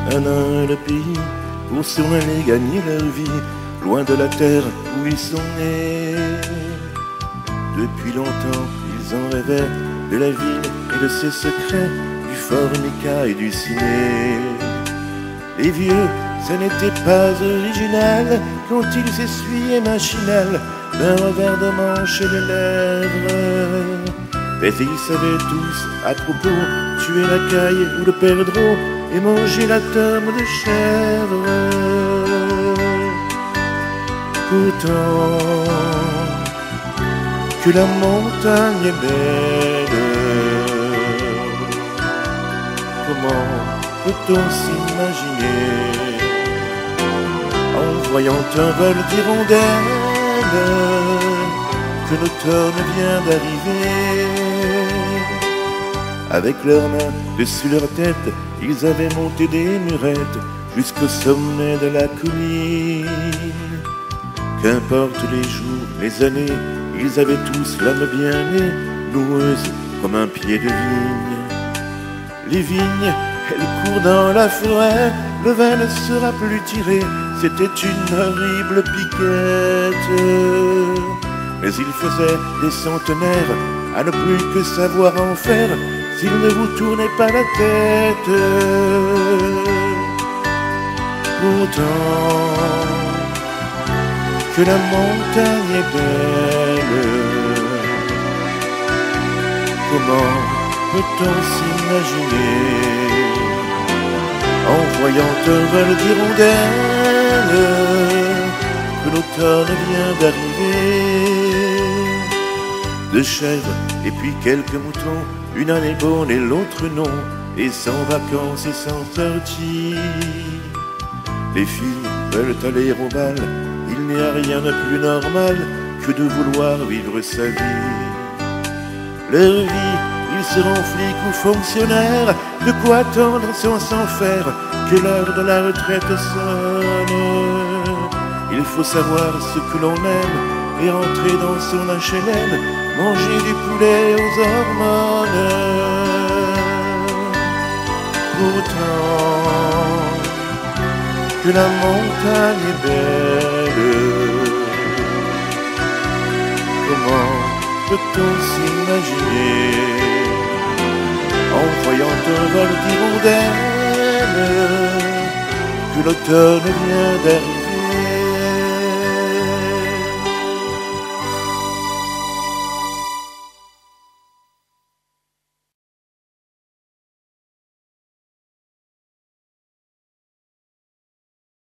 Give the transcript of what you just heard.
un an le pays pour s'en aller gagner leur vie, loin de la terre où ils sont nés. Depuis longtemps, ils en rêvaient de la ville et de ses secrets, du formica et du ciné. Les vieux, ce n'était pas original quand ils s'essuyaient machinal d'un revers de manche les lèvres. Mais ils savaient tous à propos tuer la caille ou le perdreau et manger la tome de chèvre. Pourtant que la montagne est belle, comment peut-on s'imaginer en voyant un vol d'hirondelles que l'automne vient d'arriver? Avec leurs mains dessus leur tête, ils avaient monté des murettes jusqu'au sommet de la colline. Qu'importe les jours, les années, ils avaient tous l'âme bien née, noueuse comme un pied de vigne. Les vignes, elles courent dans la forêt, le vin ne sera plus tiré, c'était une horrible piquette. Mais il faisait des centenaires à ne plus que savoir en faire s'il ne vous tournait pas la tête. Pourtant que la montagne est belle, comment peut-on s'imaginer en voyant un vol d'hirondelles que l'automne vient d'arriver? Deux chèvres et puis quelques moutons, une année bonne et l'autre non, et sans vacances et sans sortie. Les filles veulent aller au bal, il n'y a rien de plus normal que de vouloir vivre sa vie. Leur vie, ils seront flics ou fonctionnaires, de quoi attendre sans s'en faire que l'heure de la retraite sonne. Il faut savoir ce que l'on aime et rentrer dans son HLM, manger du poulet aux hormones. Pourtant que la montagne est belle, comment peut-on s'imaginer en voyant un vol d'hirondelles que l'automne vient d'arriver?